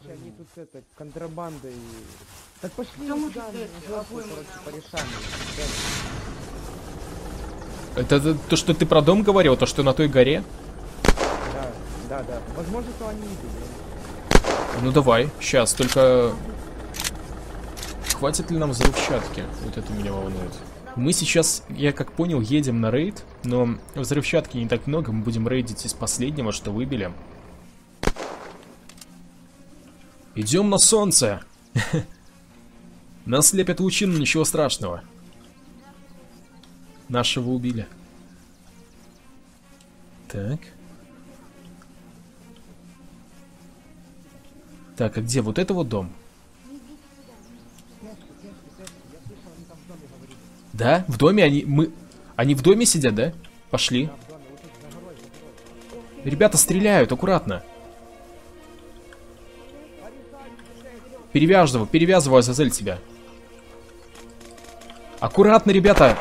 Короче, они тут это, контрабандой... Так пошли Кому сюда, ты, короче, порешаем. Это то, что ты про дом говорил, то, что на той горе? Да. Возможно, то они видели. Ну давай, сейчас, только... Хватит ли нам взрывчатки? Вот это меня волнует. Мы сейчас, я как понял, едем на рейд, но взрывчатки не так много, мы будем рейдить из последнего, что выбили. Идем на солнце! Нас слепят лучи, но ничего страшного. Нашего убили. Так. Так, а где? Вот это вот дом? Да? В доме они... Они в доме сидят, да? Пошли. Ребята стреляют, аккуратно. Перевязываю, Азазель, тебя. Аккуратно, ребята.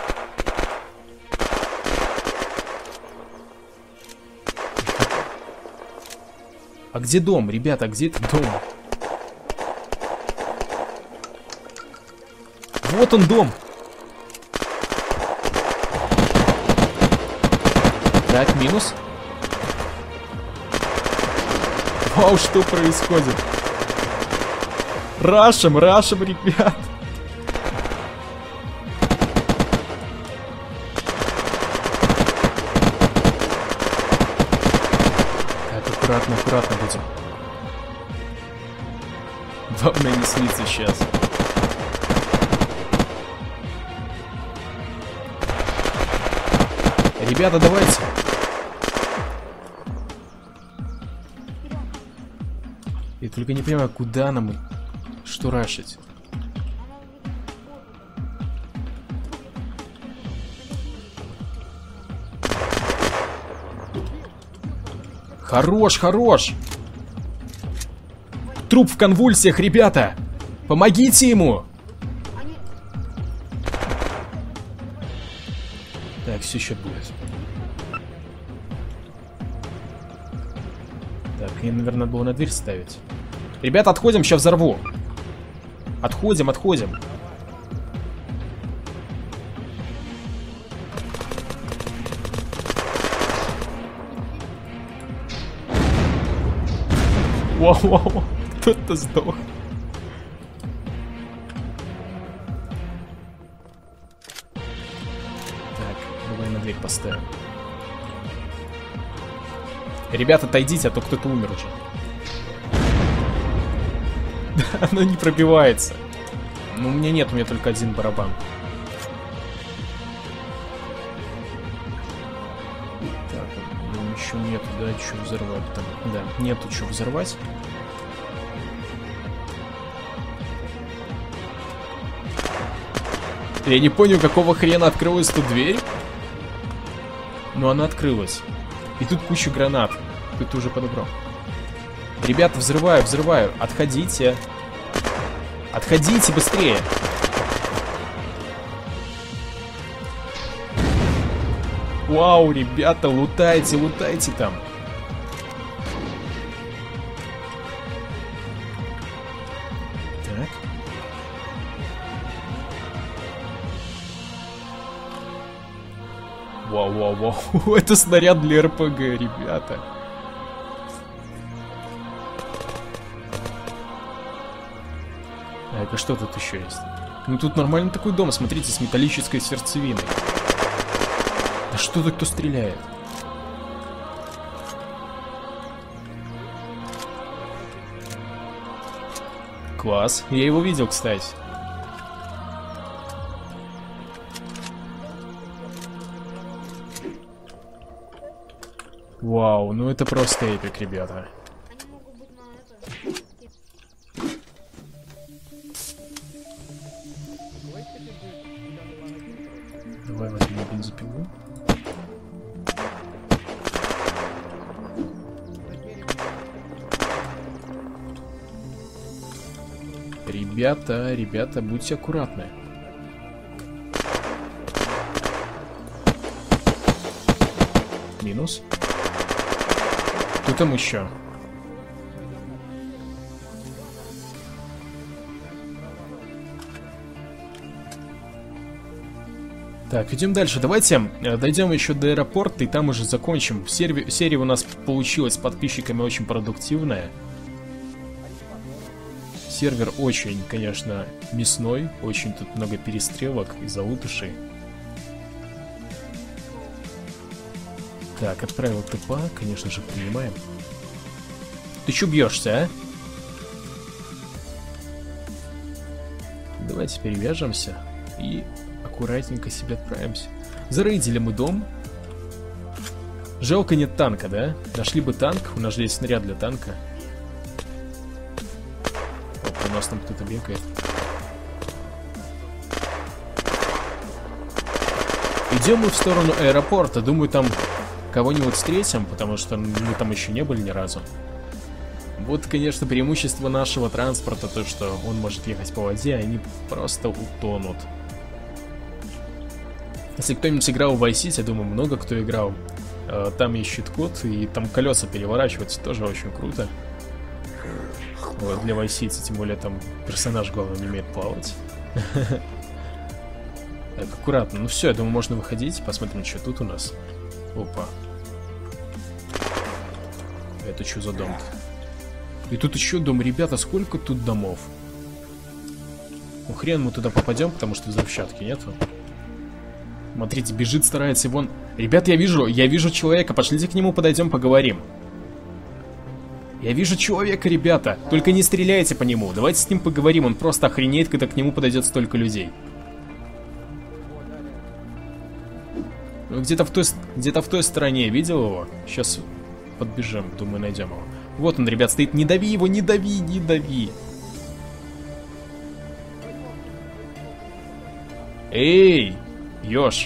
А где дом, ребята, где этот дом? Вот он, дом. Так, минус. Вау, что происходит? Рашем, ребят. Так, аккуратно будем. Главное не слиться сейчас. Ребята, давайте. Я только не понимаю, куда нам... Что рашить? Хорош! Труп в конвульсиях, ребята! Помогите ему! Так, все еще будет. Так, мне, наверное, надо было на дверь ставить. Ребята, отходим, сейчас взорву. Отходим. Вау, кто-то сдох. Так, давай на дверь поставим. Ребята, отойдите, а то кто-то умер уже. Оно не пробивается. Ну, у меня нет, у меня только один барабан. Так, ну, еще нету, да, что взорвать там. Да, нету что взорвать. Я не понял, какого хрена открылась тут дверь. Но она открылась. И тут куча гранат. Кто-то уже подобрал. Ребята, взрываю. Отходите. Отходите быстрее. Вау, ребята, лутайте там. Так. Вау. Это снаряд для РПГ, ребята. Так, а что тут еще есть? Ну тут нормально такой дом, смотрите, с металлической сердцевиной. Да что-то кто стреляет? Класс, я его видел, кстати. Вау, ну это просто эпик, ребята. Давай возьмем бензопилу. Ребята, будьте аккуратны. Минус. Кто там еще? Так, идем дальше. Давайте дойдем еще до аэропорта и там уже закончим. Серия у нас получилась с подписчиками очень продуктивная. Сервер очень, конечно, мясной. Очень тут много перестрелок и залутышей. Так, отправил ТП, конечно же, понимаем. Ты чё бьешься, а? Давайте перевяжемся и аккуратненько себе отправимся. Зарейдили мы дом. Жалко нет танка, да? Нашли бы танк, у нас же есть снаряд для танка. Оп, у нас там кто-то бегает. Идем мы в сторону аэропорта. Думаю, там кого-нибудь встретим, потому что мы там еще не были ни разу. Вот, конечно, преимущество нашего транспорта, то, что он может ехать по воде, а они просто утонут. Если кто-нибудь играл в Vice City, я думаю, много кто играл, там есть щит-код, и там колеса переворачиваются, тоже очень круто. Вот, для Vice City, тем более там персонаж, главное, не умеет плавать. Так, аккуратно. Ну все, я думаю, можно выходить, посмотрим, что тут у нас. Опа. Это что за дом-то? И тут еще дом. Ребята, сколько тут домов? Ну хрен мы туда попадем, потому что взрывчатки нету. Смотрите, бежит, старается, и вон... Ребята, я вижу человека, пошлите к нему, подойдем, поговорим. Я вижу человека, ребята, только не стреляйте по нему. Давайте с ним поговорим, он просто охренеет, когда к нему подойдет столько людей. Где-то в той стороне, видел его? Сейчас подбежим, думаю, найдем его. Вот он, ребят, стоит. Не дави его, не дави, не дави. Эй, ёж.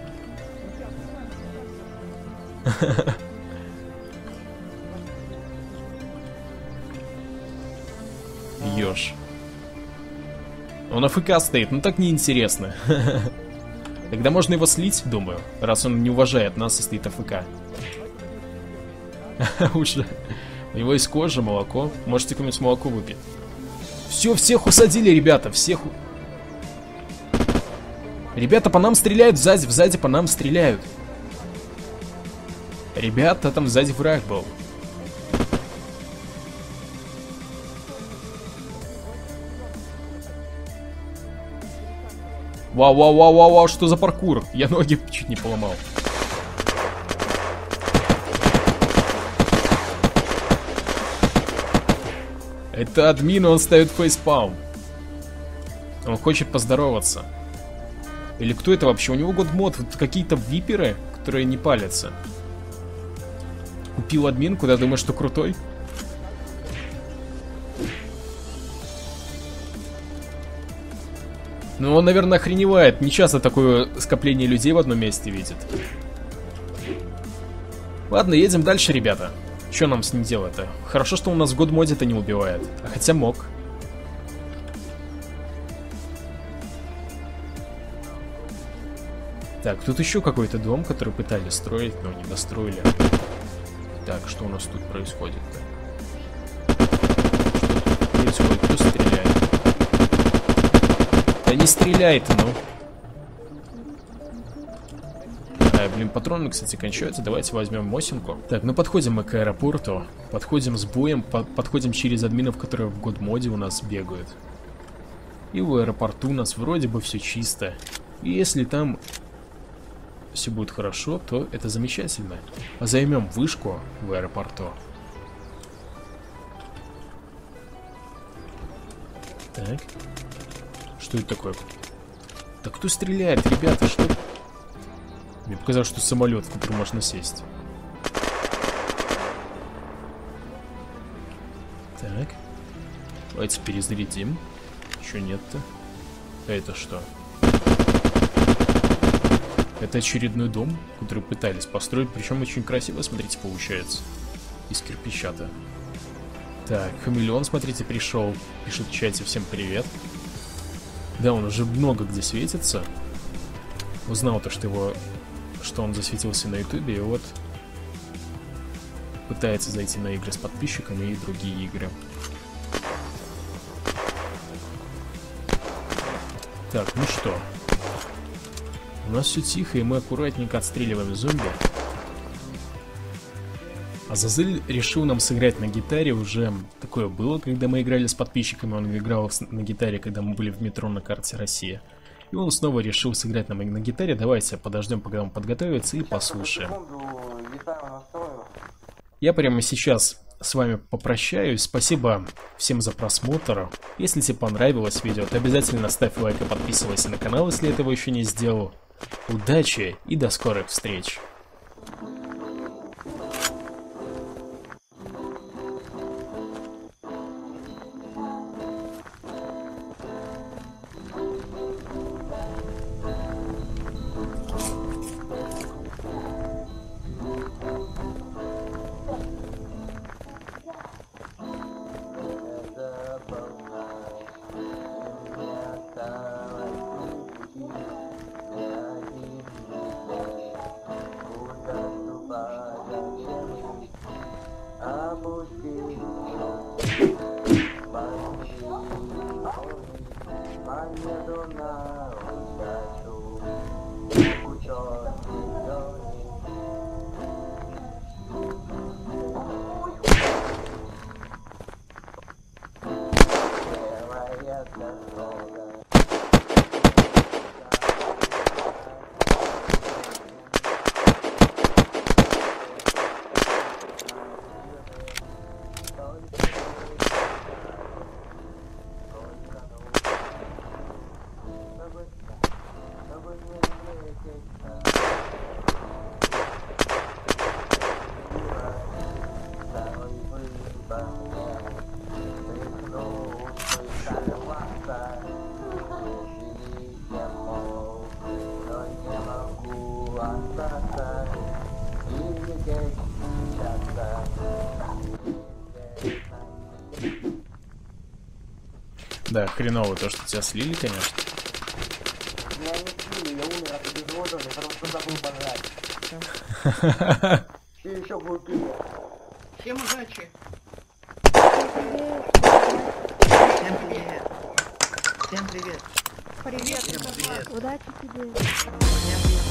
Ёж. Он АФК стоит, ну так неинтересно. Тогда можно его слить, думаю, раз он не уважает нас и стоит АФК. Уже. У него есть кожа, молоко. Можете какое-нибудь молоко выпить. Все, всех усадили, ребята, всех. Ребята, по нам стреляют сзади по нам стреляют. Ребята, там сзади враг был. Вау, что за паркур? Я ноги чуть не поломал. Это админ, он ставит фейспалм. Он хочет поздороваться. Или кто это вообще? У него годмод, вот какие-то виперы, которые не палятся. Купил админ, куда думаешь, что крутой? Ну, он, наверное, охреневает. Не часто такое скопление людей в одном месте видит. Ладно, едем дальше, ребята. Что нам с ним делать-то? Хорошо, что у нас в годмоде это не убивает. А хотя мог. Так, тут еще какой-то дом, который пытались строить, но не достроили. Так, что у нас тут происходит-то? Что происходит? Кто стреляет? Да не стреляй ты, ну. Блин, патроны, кстати, кончаются. Давайте возьмем Мосинку. Так, ну подходим мы к аэропорту. Подходим с боем. Подходим через админов, которые в годмоде у нас бегают. И в аэропорту у нас вроде бы все чисто. И если там все будет хорошо, то это замечательно. А займем вышку в аэропорту. Так. Что это такое? Да кто стреляет, ребята? Что? Мне показалось, что самолет, в который можно сесть. Так. Давайте перезарядим. Еще нет-то. А это что? Это очередной дом, который пытались построить. Причем очень красиво, смотрите, получается. Из кирпича-то. Так, хамелеон, смотрите, пришел. Пишет в чате: всем привет. Да, он уже много где светится. Узнал то, что он засветился на ютубе, и вот пытается зайти на игры с подписчиками и другие игры. Так, ну что? У нас все тихо, и мы аккуратненько отстреливаем зомби. Азазель решил нам сыграть на гитаре, уже такое было, когда мы играли с подписчиками, он играл на гитаре, когда мы были в метро на карте Россия. И он снова решил сыграть нам на гитаре, давайте подождем, пока он подготовится, и послушаем. Я прямо сейчас с вами попрощаюсь, спасибо всем за просмотр. Если тебе понравилось видео, то обязательно ставь лайк и подписывайся на канал, если этого еще не сделал. Удачи и до скорых встреч! Да, хреново то, что тебя слили, конечно. Меня не слили, я умер от обезвоживания, потому что забыл пожрать. И еще глупее. Всем удачи. Всем привет. Всем привет. Привет. Всем привет. Удачи тебе. Всем привет.